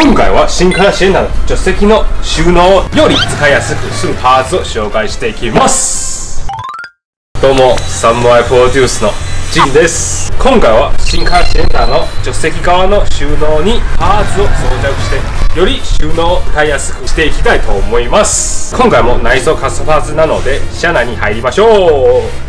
今回は新からシェンナの助手席の収納をより使いやすくするパーツを紹介していきます。どうも、サムライプロデュースのジンです。今回は新からシェンナの助手席側の収納にパーツを装着してより収納を使いやすくしていきたいと思います。今回も内装カスタパーツなので車内に入りましょう。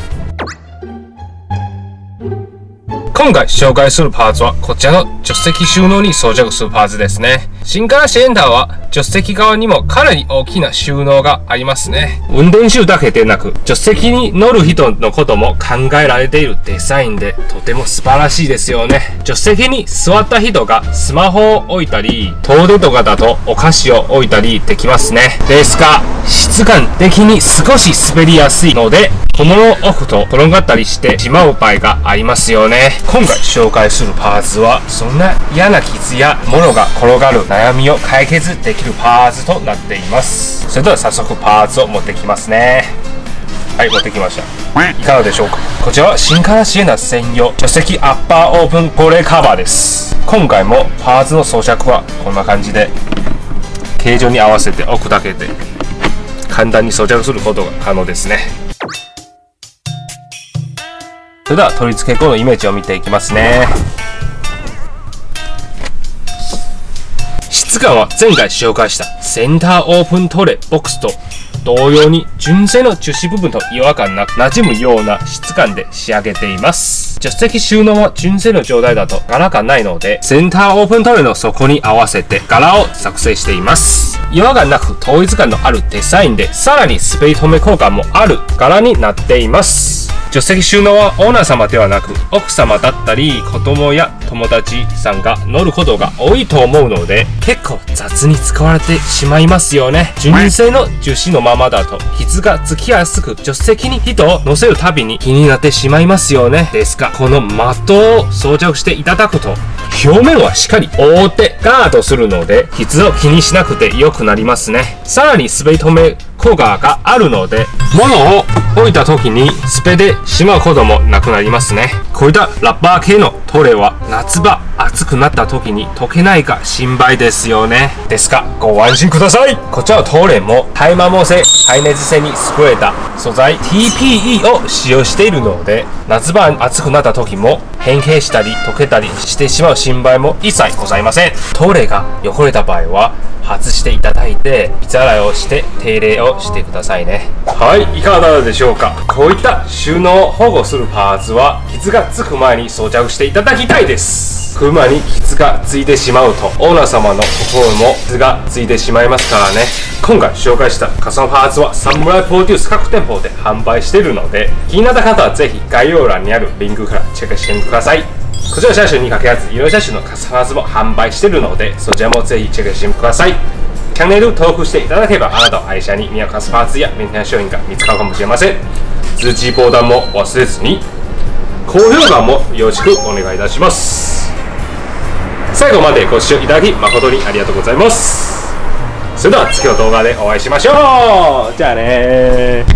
今回紹介するパーツはこちらの助手席収納に装着するパーツですね。新からシェンターは助手席側にもかなり大きな収納がありますね。運転手だけでなく助手席に乗る人のことも考えられているデザインでとても素晴らしいですよね。助手席に座った人がスマホを置いたり、遠出とかだとお菓子を置いたりできますね。ですが質感的に少し滑りやすいので小物を置くと転がったりしてしまう場合がありますよね。今回紹介するパーツはそんな嫌な傷や物が転がる悩みを解決できるパーツとなっています。それでは早速パーツを持ってきますね。はい、持ってきました。いかがでしょうか。こちらは新からシエナ専用助手席アッパーオープン保冷カバーです。今回もパーツの装着はこんな感じで形状に合わせて置くだけで簡単に装着することが可能ですね。それでは取り付け後のイメージを見ていきますね。質感は前回紹介したセンターオープントレボックスと同様に純正の樹脂部分と違和感なく馴染むような質感で仕上げています。助手席収納は純正の状態だと柄がないのでセンターオープントレの底に合わせて柄を作成しています。違和感なく統一感のあるデザインでさらに滑り止め効果もある柄になっています。助手席収納はオーナー様ではなく奥様だったり子供や友達さんが乗ることが多いと思うので結構雑に使われてしまいますよね。純正の樹脂のままだと傷がつきやすく助手席に人を乗せるたびに気になってしまいますよね。ですがこのマットを装着していただくと表面はしっかり覆ってガードするので傷を気にしなくて良くなりますね。さらに滑り止め効果があるので物を置いた時に滑ってしまうこともなくなりますね。こういったラッパー系のトレは夏場暑くなった時に溶けないか心配ですよね。ですがご安心ください。こちらのトレも耐摩耗性耐熱性に優れた素材 TPE を使用しているので夏場暑くなった時も変形したり溶けたりしてしまう心配も一切ございません。トレが汚れた場合は外していただいて水洗いをして手入れをしてくださいね。はい、いかがだったでしょうか。こういった収納を保護するパーツは傷がつく前に装着していただきたいです。車に傷がついてしまうとオーナー様の心も傷がついてしまいますからね。今回紹介したカスタムパーツはサムライプロデュース各店舗で販売しているので気になった方はぜひ概要欄にあるリンクからチェックしてみてください。こちらの車種に限らずいろいろな車種のカスタムパーツも販売しているのでそちらもぜひチェックしてみてください。チャンネル登録していただければあなたの愛車に似合うカスタムパーツやメンテナンス商品が見つかるかもしれません。通知ボタンも忘れずに高評価もよろしくお願いいたします。最後までご視聴いただき誠にありがとうございます。それでは次の動画でお会いしましょう。じゃあねー。